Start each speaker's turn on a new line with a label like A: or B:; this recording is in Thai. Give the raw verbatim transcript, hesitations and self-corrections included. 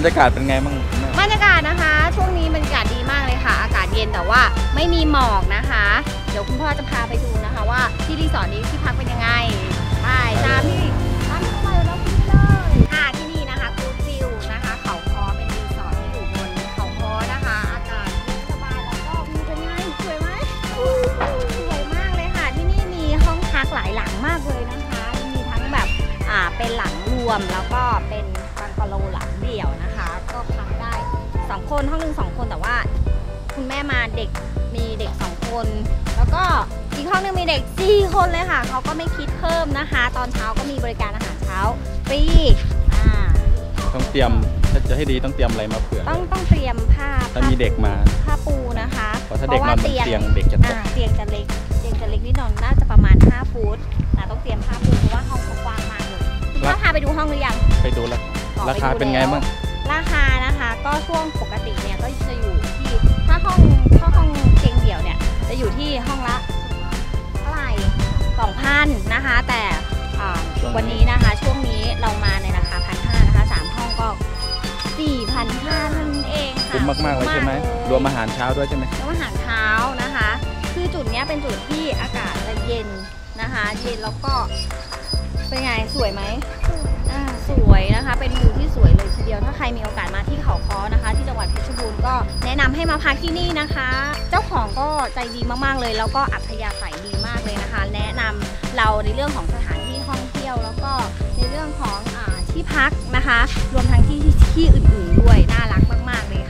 A: รยากาศเป็นไงบ้าง
B: บรรยากาศนะคะช่วงนี้บรรยากาศดีมากเลยค่ะอากาศเย็นแต่ว่าไม่มีหมอกนะคะเดี๋ยวคุณพ่อจะพาไปดูนะคะว่าที่รีสอร์ทนี้ที่พักเป็นยังไงไปตามที่ตามที่เข้ามาแล้วที่นี่เลยค่ะที่นี่นะคะกูดฟิลนะคะเขาค้อเป็นรีสอร์ทที่อยู่บนเขาค้อนะคะอากาศสบายแล้วก็วิวเป็นไงสวยไหมสวยมากเลยค่ะที่นี่มีห้องพักหลายหลังมากเลยนะคะมีทั้งแบบอ่าเป็นหลังรวมแล้วก็เป็นบังกะโลหลังเดี่ยวนะคะก็พักได้สองคนห้องหนึ่งสองคนแต่ว่าคุณแม่มาเด็กมีเด็กสองคนแล้วก็อีกห้องนึงมีเด็กสี่คนเลยค่ะเขาก็ไม่คิดเพิ่มนะคะตอนเช้าก็มีบริการอาหารเช้าฟรีอ่า
A: ต้องเตรียมถ้าจะให้ดีต้องเตรียมอะไรมาเผื่อ
B: ต้องต้องเตรียมผ้า
A: ถ้ามีเด็กมา
B: ผ้าปูนะคะ
A: เพราะถ้าเด็กนอนบนเตียงเด็กจะตก
B: เตียงจะเล็กเตียงจะเล็กนิดหน่อยน่าจะประมาณห้าฟุตนะต้องเตรียมผ้าปูเพราะว่าห้องกว้างมากเลยคุณพ่อพาไปดูห้องหรือยัง
A: ไปดูแล้วราคาเป็นไงบ้าง
B: ราคานะคะก็ช่วงปกติเนี่ยก็จะอยู่ที่ถ้าห้องถ้าห้องเตียงเดี่ยวเนี่ยจะอยู่ที่ห้องละเท่าไหร่สองพันนะคะแต่วันนี้นะคะช่วงนี้เรามาในราคาพันห้านะคะสามห้องก็สี่พันห้านั่นเองค่ะ
A: คุ้มมากๆเลยใช่ไหมรวมอาหารเช้าด้วยใช่ไหม
B: รวมอาหารเช้านะคะคือจุดนี้เป็นจุดที่อากาศจะเย็นนะคะเย็นแล้วก็เป็นไงสวยไหมสวยนะคะเป็นวิวที่สวยเลยทีเดียวถ้าใครมีโอกาสมาที่เขาค้อนะคะที่จังหวัดเพชรบูรณ์ก็แนะนำให้มาพักที่นี่นะคะเจ้าของก็ใจดีมากๆเลยแล้วก็อัธยาศัยดีมากเลยนะคะแนะนำเราในเรื่องของสถานที่ท่องเที่ยวแล้วก็ในเรื่องของอ่าที่พักนะคะรวมทั้งที่ที่อื่นๆด้วยน่ารักมากๆเลย